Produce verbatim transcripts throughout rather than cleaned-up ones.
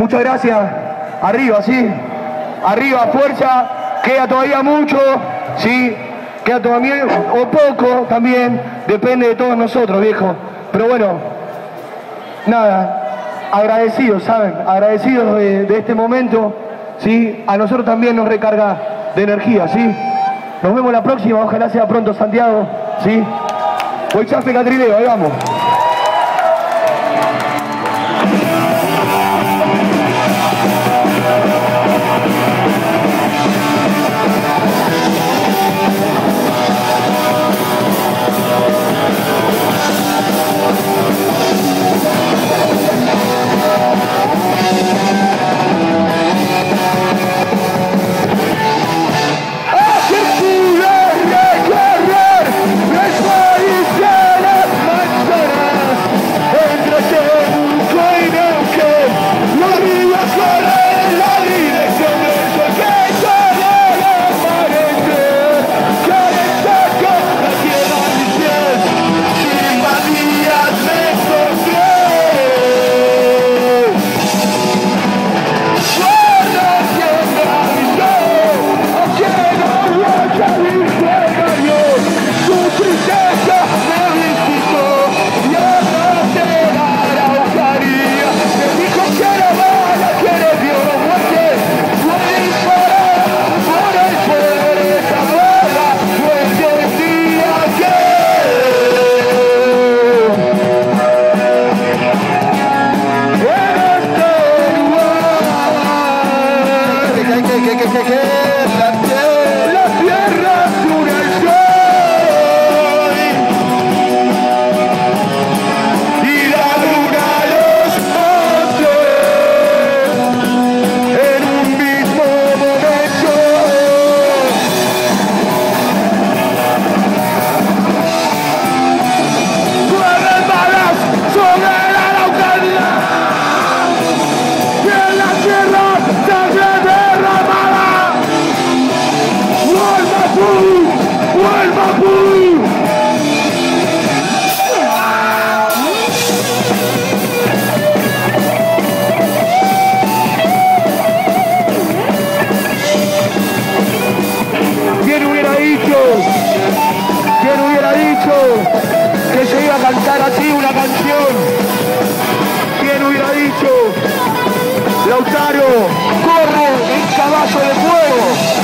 Muchas gracias. Arriba, sí. Arriba, fuerza. Queda todavía mucho, sí. Queda todavía o poco también. Depende de todos nosotros, viejo. Pero bueno, nada. Agradecidos, ¿saben? Agradecidos de, de este momento, sí. A nosotros también nos recarga de energía, sí. Nos vemos la próxima. Ojalá sea pronto, Santiago, sí. Hoy chafe Catrileo, ahí vamos. Que se iba a cantar así una canción. ¿Quién hubiera dicho? Lautaro corre en caballo de fuego.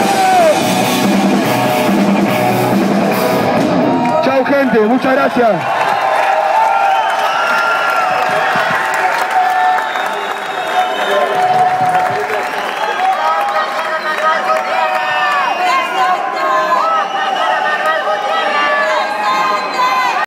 Muchas gracias.